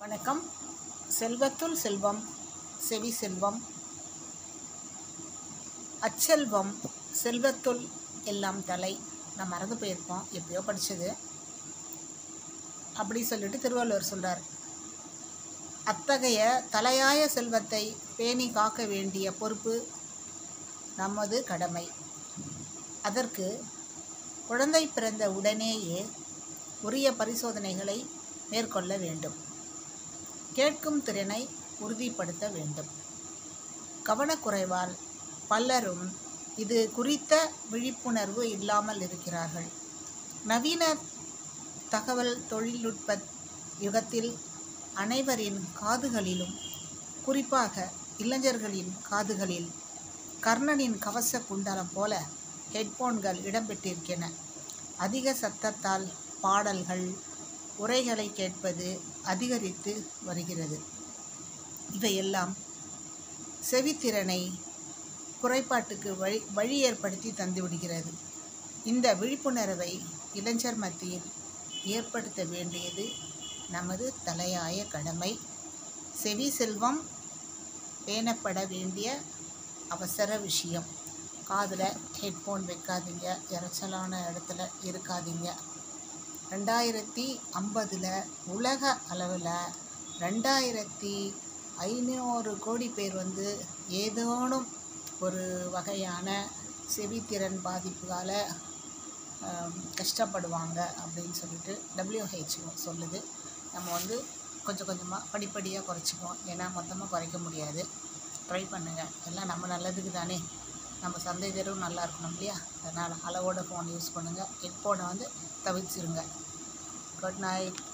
வணக்கம். செல்வத்துள் செல்வம், செவி செல்வம், அச்செல்வம், செல்வத்துள் எல்லாம் தலை. நான் மறந்து போயிருப்போம், எப்பயோ படித்தது. அப்படி சொல்லிட்டு திருவள்ளுவர் சொல்கிறார். அத்தகைய தலையாய செல்வத்தை பேணி காக்க வேண்டிய பொறுப்பு நமது கடமை. அதற்கு குழந்தை பிறந்த உடனேயே உரிய பரிசோதனைகளை மேற்கொள்ள வேண்டும். கேட்கும் திறனை உறுதிப்படுத்த வேண்டும். கவனக்குறைவால் பலரும் இது குறித்த விழிப்புணர்வு இல்லாமல் இருக்கிறார்கள். நவீன தகவல் தொழில்நுட்ப யுகத்தில் அனைவரின் காதுகளிலும், குறிப்பாக இளைஞர்களின் காதுகளில் கர்ணனின் கவச குண்டலம் போல ஹெட்போன்கள் இடம்பெற்றிருக்கின்றன. அதிக சத்தத்தால் பாடல்கள், உரைகளை கேட்பது அதிகரித்து வருகிறது. இவையெல்லாம் செவித்திறனை குறைபாட்டுக்கு வழி ஏற்படுத்தி தந்துவிடுகிறது. இந்த விழிப்புணர்வை இளைஞர் மத்தியில் ஏற்படுத்த வேண்டியது நமது தலையாய கடமை. செவி செல்வம் பேணப்பட வேண்டிய அவசர விஷயம். காதில் ஹெட்ஃபோன் வைக்காதீங்க, இரைச்சலான இடத்துல இருக்காதீங்க. 2050 உலக அளவில் 2500 கோடி பேர் ஏதேனும் ஒரு வகையான செவித்திறன் பாதிப்புகால கஷ்டப்படுவாங்க அப்படின்னு சொல்லிட்டு WHO சொல்லுது. நம்ம கொஞ்சம் கொஞ்சமாக படிப்படியாக குறைச்சிக்குவோம். ஏன்னா மொத்தமாக குறைக்க முடியாது. ட்ரை பண்ணுங்கள். எல்லாம் நம்ம நல்லதுக்கு தானே. நம்ம சந்தை தெருவும் நல்லா இருக்கணும் இல்லையா? அதனால் அளவோட ஃபோன் யூஸ் பண்ணுங்கள். ஹெட்ஃபோனை தவிர்த்துருங்க. Good night.